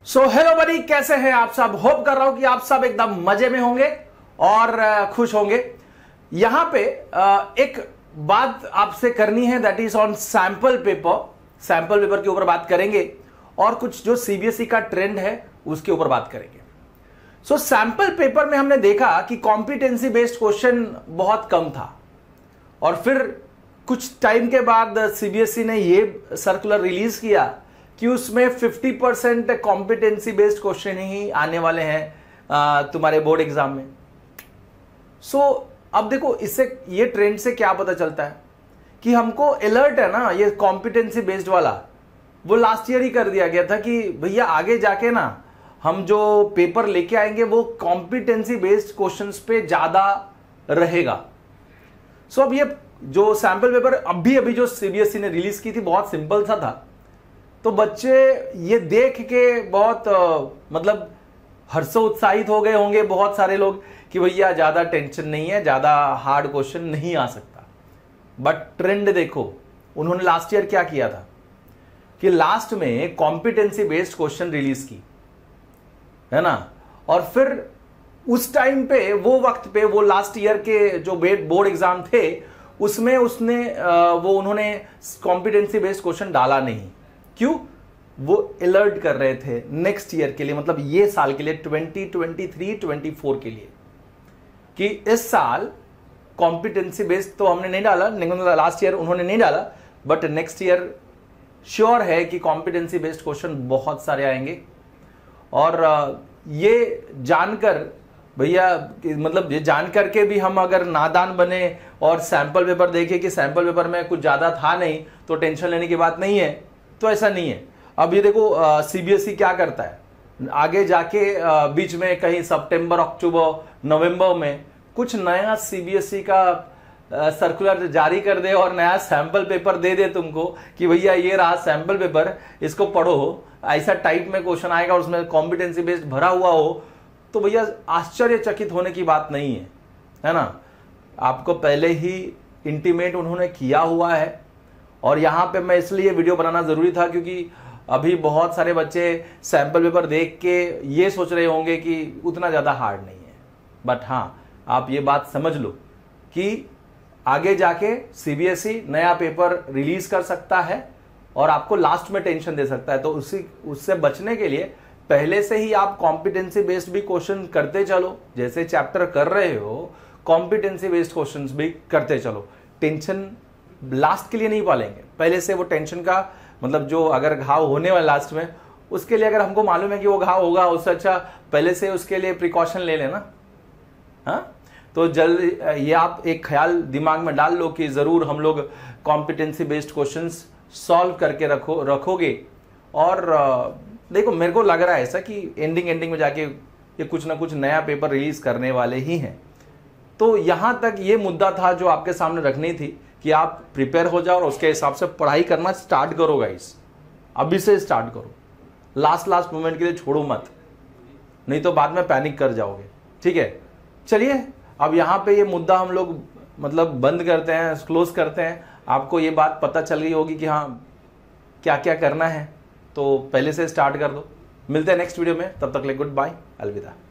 So hello बडी, कैसे हैं आप सब। होप कर रहा हूं कि आप सब एकदम मजे में होंगे और खुश होंगे। यहां पे एक बात आपसे करनी है, that is on sample paper. Sample paper के ऊपर बात करेंगे और कुछ जो सीबीएसई का ट्रेंड है उसके ऊपर बात करेंगे। सो सैंपल पेपर में हमने देखा कि कॉम्पिटेंसी बेस्ड क्वेश्चन बहुत कम था और फिर कुछ टाइम के बाद सीबीएसई ने ये सर्कुलर रिलीज किया कि उसमें 50% कॉम्पिटेंसी बेस्ड क्वेश्चन ही आने वाले हैं तुम्हारे बोर्ड एग्जाम में। सो अब देखो, इससे ये ट्रेंड से क्या पता चलता है कि हमको अलर्ट है ना, ये कॉम्पिटेंसी बेस्ड वाला वो लास्ट ईयर ही कर दिया गया था कि भैया आगे जाके ना हम जो पेपर लेके आएंगे वो कॉम्पिटेंसी बेस्ड क्वेश्चंस पे ज्यादा रहेगा। सो अब ये जो सैंपल पेपर अभी अभी जो सीबीएसई ने रिलीज की थी बहुत सिंपल सा था, तो बच्चे ये देख के बहुत मतलब हर्षोत्साहित हो गए होंगे बहुत सारे लोग कि भैया ज्यादा टेंशन नहीं है, ज्यादा हार्ड क्वेश्चन नहीं आ सकता। बट ट्रेंड देखो, उन्होंने लास्ट ईयर क्या किया था कि लास्ट में कॉम्पिटेंसी बेस्ड क्वेश्चन रिलीज की है ना, और फिर उस टाइम पे वो वक्त पे वो लास्ट ईयर के जो बोर्ड एग्जाम थे उसमें उन्होंने कॉम्पिटेंसी बेस्ड क्वेश्चन डाला नहीं। क्यों? वो अलर्ट कर रहे थे नेक्स्ट ईयर के लिए, मतलब ये साल के लिए 2023-24 के लिए, कि इस साल कॉम्पिटेंसी बेस्ड तो हमने नहीं डाला, लास्ट ईयर उन्होंने नहीं डाला, बट नेक्स्ट ईयर श्योर है कि कॉम्पिटेंसी बेस्ड क्वेश्चन बहुत सारे आएंगे। और ये जानकर भैया, मतलब ये जानकर के भी हम अगर नादान बने और सैंपल पेपर देखे कि सैंपल पेपर में कुछ ज्यादा था नहीं तो टेंशन लेने की बात नहीं है, तो ऐसा नहीं है। अब ये देखो सीबीएसई क्या करता है, आगे जाके बीच में कहीं सितंबर, अक्टूबर, नवंबर में कुछ नया सीबीएसई का सर्कुलर जारी कर दे और नया सैंपल पेपर दे दे तुमको कि भैया ये रहा सैंपल पेपर, इसको पढ़ो, ऐसा टाइप में क्वेश्चन आएगा और उसमें कॉम्पिटेंसी बेस्ड भरा हुआ हो, तो भैया आश्चर्यचकित होने की बात नहीं है ना। आपको पहले ही इंटीमेट उन्होंने किया हुआ है और यहां पे मैं इसलिए वीडियो बनाना जरूरी था क्योंकि अभी बहुत सारे बच्चे सैंपल पेपर देख के ये सोच रहे होंगे कि उतना ज्यादा हार्ड नहीं है। बट हाँ, आप ये बात समझ लो कि आगे जाके सीबीएसई नया पेपर रिलीज कर सकता है और आपको लास्ट में टेंशन दे सकता है, तो उससे बचने के लिए पहले से ही आप कॉम्पिटेंसी बेस्ड भी क्वेश्चन करते चलो, जैसे चैप्टर कर रहे हो कॉम्पिटेंसी बेस्ड क्वेश्चंस भी करते चलो। टेंशन लास्ट के लिए नहीं पालेंगे, पहले से वो टेंशन का मतलब जो अगर घाव होने वाला लास्ट में, उसके लिए अगर हमको मालूम है कि वो घाव होगा, उससे अच्छा पहले से उसके लिए प्रिकॉशन ले लेना। हाँ, तो जल्द ये आप एक ख्याल दिमाग में डाल लो कि जरूर हम लोग कॉम्पिटेंसी बेस्ड क्वेश्चंस सॉल्व करके रखोगे। और देखो, मेरे को लग रहा है ऐसा कि एंडिंग में जाके ये कुछ ना कुछ नया पेपर रिलीज करने वाले ही हैं। तो यहां तक ये मुद्दा था जो आपके सामने रखनी थी कि आप प्रिपेयर हो जाओ और उसके हिसाब से पढ़ाई करना स्टार्ट करो गाइस। अभी से स्टार्ट करो, लास्ट मोमेंट के लिए छोड़ो मत, नहीं तो बाद में पैनिक कर जाओगे। ठीक है, चलिए अब यहां पे ये मुद्दा हम लोग मतलब बंद करते हैं, क्लोज करते हैं। आपको ये बात पता चल गई होगी कि हाँ क्या क्या करना है, तो पहले से स्टार्ट कर दो। मिलते हैं नेक्स्ट वीडियो में, तब तक के लिए गुड बाय, अलविदा।